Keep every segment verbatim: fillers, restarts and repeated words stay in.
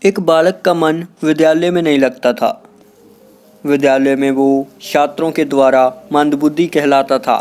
एक बालक का मन विद्यालय में नहीं लगता था। विद्यालय में वो छात्रों के द्वारा मंदबुद्धि कहलाता था।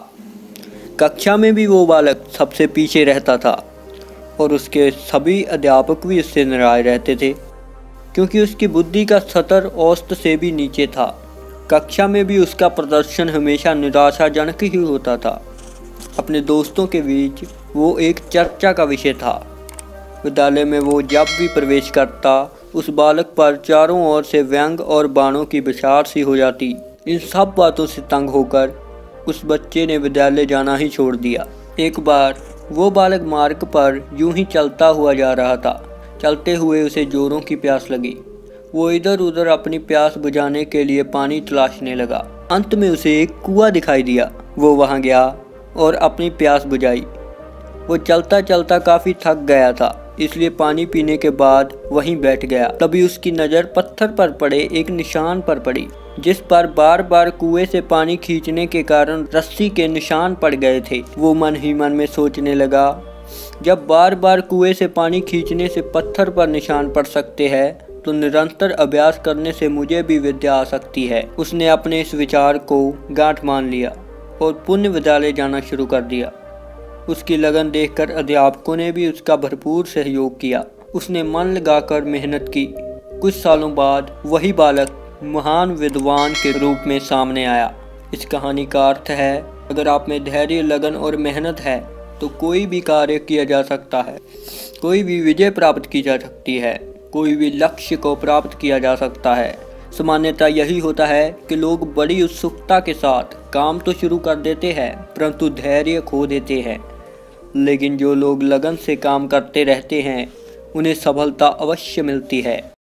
कक्षा में भी वो बालक सबसे पीछे रहता था और उसके सभी अध्यापक भी उससे नाराज रहते थे, क्योंकि उसकी बुद्धि का स्तर औसत से भी नीचे था। कक्षा में भी उसका प्रदर्शन हमेशा निराशाजनक ही होता था। अपने दोस्तों के बीच वो एक चर्चा का विषय था। विद्यालय में वो जब भी प्रवेश करता, उस बालक पर चारों ओर से व्यंग और बाणों की बौछार सी हो जाती। इन सब बातों से तंग होकर उस बच्चे ने विद्यालय जाना ही छोड़ दिया। एक बार वो बालक मार्ग पर यूं ही चलता हुआ जा रहा था। चलते हुए उसे जोरों की प्यास लगी। वो इधर उधर अपनी प्यास बुझाने के लिए पानी तलाशने लगा। अंत में उसे एक कुआं दिखाई दिया। वो वहां गया और अपनी प्यास बुझाई। वो चलता चलता काफ़ी थक गया था, इसलिए पानी पीने के बाद वहीं बैठ गया। तभी उसकी नज़र पत्थर पर पड़े एक निशान पर पड़ी, जिस पर बार बार कुएं से पानी खींचने के कारण रस्सी के निशान पड़ गए थे। वो मन ही मन में सोचने लगा, जब बार बार कुएं से पानी खींचने से पत्थर पर निशान पड़ सकते हैं, तो निरंतर अभ्यास करने से मुझे भी विद्या आ सकती है। उसने अपने इस विचार को गांठ मान लिया और पुण्य विद्यालय जाना शुरू कर दिया। उसकी लगन देखकर अध्यापकों ने भी उसका भरपूर सहयोग किया। उसने मन लगाकर मेहनत की। कुछ सालों बाद वही बालक महान विद्वान के रूप में सामने आया। इस कहानी का अर्थ है, अगर आप में धैर्य, लगन और मेहनत है तो कोई भी कार्य किया जा सकता है, कोई भी विजय प्राप्त की जा सकती है, कोई भी लक्ष्य को प्राप्त किया जा सकता है। सामान्यतः यही होता है कि लोग बड़ी उत्सुकता के साथ काम तो शुरू कर देते हैं, परंतु धैर्य खो देते हैं। लेकिन जो लोग लगन से काम करते रहते हैं, उन्हें सफलता अवश्य मिलती है।